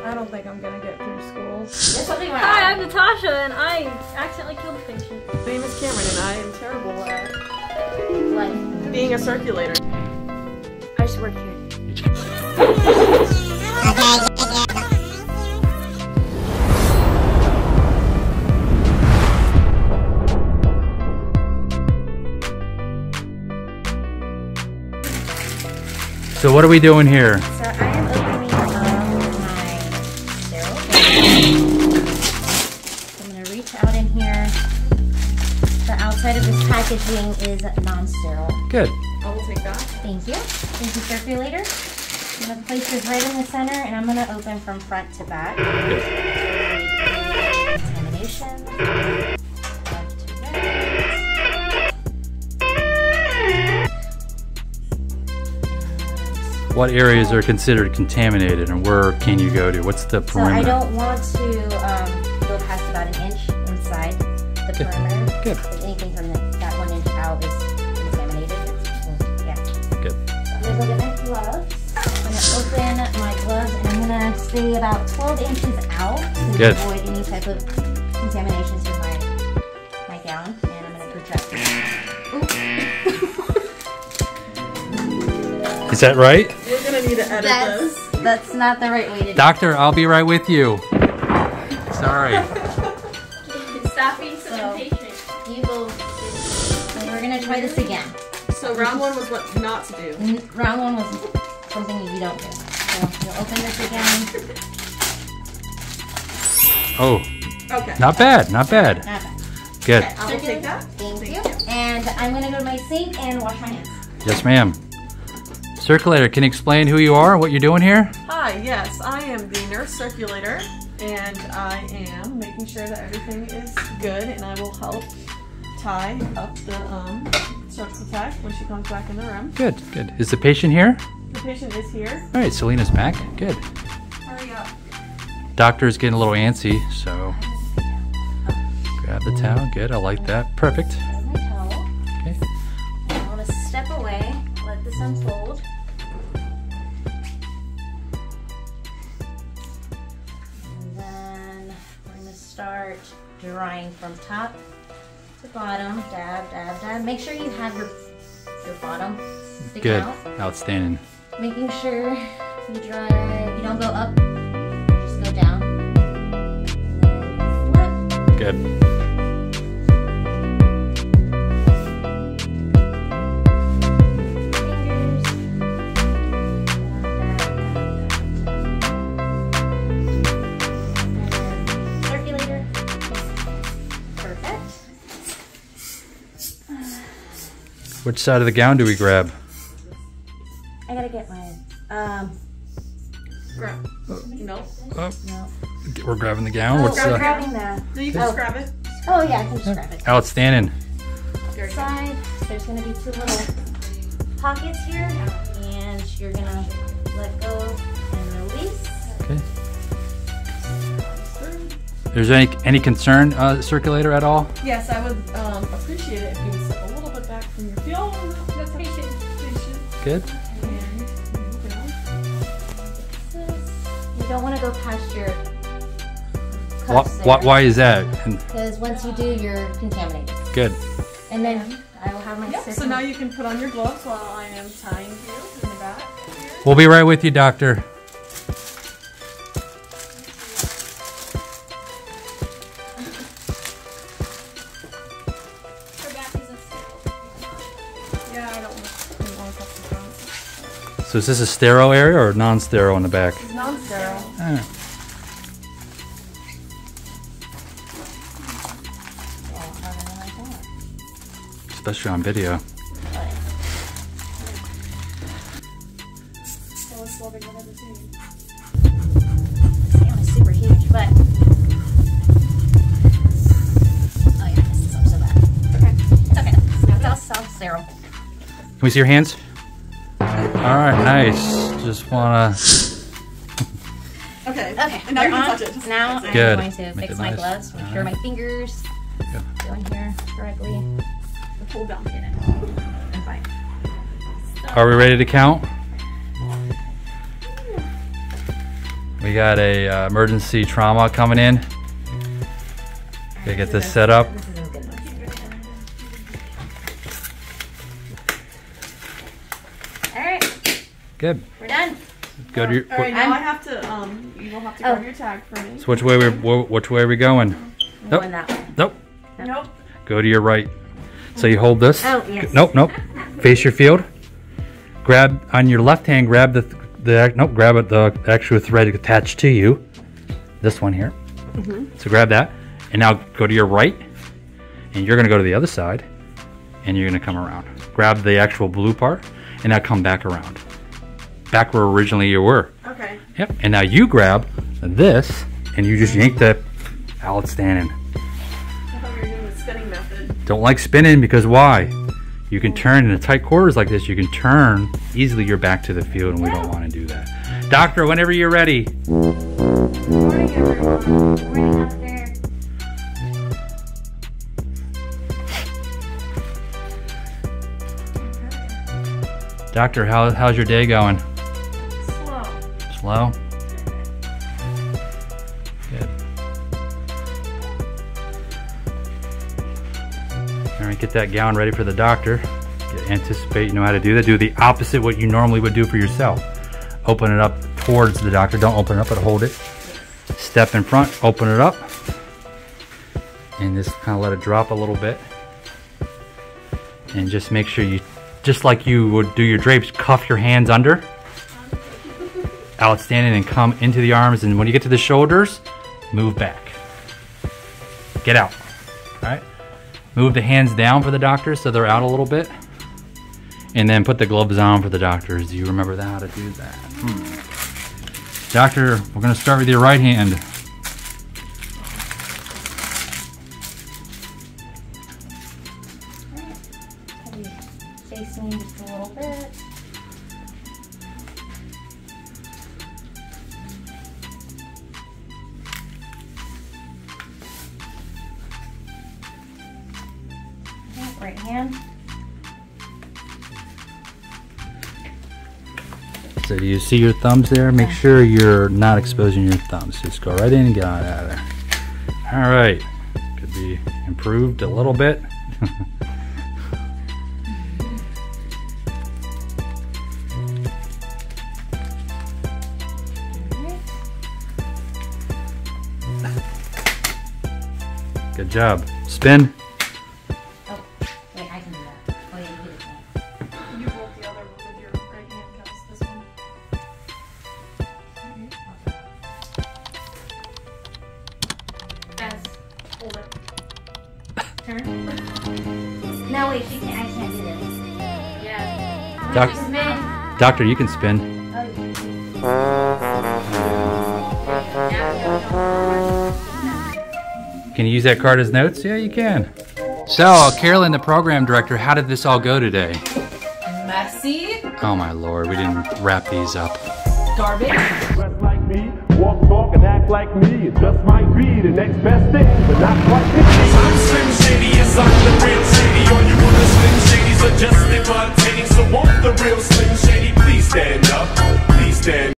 I don't think I'm gonna get through school. Hi, I'm Natasha, and I accidentally killed the patient. My name is Cameron, and I am terrible at being a circulator. I just work here. So what are we doing here? So I am opening up my sterile. So I'm going to reach out in here. The outside of this packaging is non-sterile. Good. I will take that. Thank you. Thank you, circulator. I'm going to place this right in the center, and I'm going to open from front to back. Good. Contamination. What areas are considered contaminated and where can you go to? What's the perimeter? So I don't want to go past about an inch inside the perimeter. Good. Because anything from that 1 inch out is contaminated. Yeah. Good. So I'm going to go get my gloves. I'm going to open my gloves and I'm going to stay about 12 inches out to Good. avoid any type of contamination to my gown. And I'm going to project. Is that right? You're gonna need to edit this. That's not the right way to do it. Doctor, I'll be right with you. Sorry. Stop being such a patient. You go. So we're going to try this again. So round one was what not to do. Round one was something that you don't do. So you'll open this again. Oh, Okay. not bad, not bad. Not bad. Good. I will take that. Thank you. And I'm going to go to my sink and wash my hands. Yes, ma'am. Circulator, can you explain who you are, what you're doing here? Hi, yes, I am the nurse circulator, and I am making sure that everything is good, and I will help tie up the surgical tech when she comes back in the room. Good, good. Is the patient here? The patient is here. All right, Selena's back. Good. Hurry up. Doctor's getting a little antsy, so grab the towel. Good, I like that. Perfect. There's my towel. Okay. I want to step away, let this unfold. And then we're going to start drying from top to bottom. Dab, dab, dab. Make sure you have your bottom sticking Good. out. Outstanding. Making sure you dry, you don't go up, just go down. And then flip. Good. Circulator. Perfect. Which side of the gown do we grab? I gotta get my Grab. No. Oh, no. we're grabbing the gown. What's I'm grabbing that. No, you can just grab it. Oh yeah, I can just grab it. Outstanding. Very good. Side. There's gonna be two little pockets here, and you're gonna let go and release. Okay. Is there any concern, circulator, at all? Yes, I would appreciate it if you would step a little bit back from your field. The patient. Good. You don't want to go past your cuffs Why is that? because once you do, you're contaminated. Good. And then I will have my Yep, so now you can put on your gloves while I am tying you in the back. We'll be right with you, doctor. Yeah, I don't want to touch the front. So is this a sterile area or non-sterile in the back? It's non-sterile. Ah. Especially on video. Most loving I've ever seen. Sam is super huge, but oh yeah, this is up so bad. Okay, it's okay. It's all self-sterile. Can we see your hands? All right, nice. Just wanna. Okay. Okay, And now you they're can on. touch it. Now I'm Good. going to Make fix it my nice. gloves. Make sure my fingers go in here correctly. Pull down. I'm fine. Are we ready to count? We got a emergency trauma coming in. Gotta get this set up. This isn't good enough. All right, Good. we're done. Go to your. All right, now I have to. You will have to grab your tag for me. So which way are we going? I'm Nope. going that way. Nope. Nope. Go to your right. So you hold this. Oh, yes. Nope. Nope. Face your field. Grab on your left hand. Grab the actual thread attached to you. This one here. So grab that, and now go to your right, and you're gonna go to the other side, and you're gonna come around. Grab the actual blue part, and now come back around, back where originally you were. Okay. Yep. And now you grab this, and you just yank the outlet stand in. I thought we were doing the spinning method. Don't like spinning because why? You can turn in a tight quarters like this. You can turn easily your back to the field, and we don't want to do that. Doctor, whenever you're ready. Morning, everyone. Morning out there. Doctor, how's your day going? Slow. Slow? Good. All right, get that gown ready for the doctor. Anticipate, you know how to do that. Do the opposite what you normally would do for yourself. Open it up towards the doctor. Don't open it up, but hold it. Step in front, open it up. And just kind of let it drop a little bit. And just make sure you, just like you would do your drapes, cuff your hands under. Outstanding, and come into the arms. And when you get to the shoulders, move back. Get out. All right. Move the hands down for the doctor so they're out a little bit. And then put the gloves on for the doctors. Do you remember how to do that? Doctor, we're going to start with your right hand. Have you face me just a little bit? Okay, right hand. So do you see your thumbs there? Make sure you're not exposing your thumbs. Just go right in and get out of there. All right. Could be improved a little bit. Good job. Spin. Oh, wait, I can do that. Oh, yeah, you do it. You roll the other one with your right hand, cups this one. S. Hold it. Turn. No, wait, you can't, I can't do this. Yeah. Doctor, you can spin. Can you use that card as notes? Yeah, you can. So, Carolyn, the program director, how did this all go today? Messy. Oh my lord, we didn't wrap these up. Garbage. Dress like me, walk, talk, and act like me. It just might be the next best thing, but not quite. I'm Slim Shady, yes, I'm the real Shady. All you other Slim Shadys are just imitating. So won't the real Slim Shady please stand up? Please stand up.